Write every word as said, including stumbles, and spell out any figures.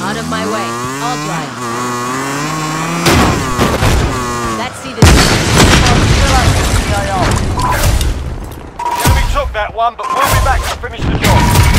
Out of my way. I'll drive. Let's see the The enemy took that one, but we'll be back to finish the job.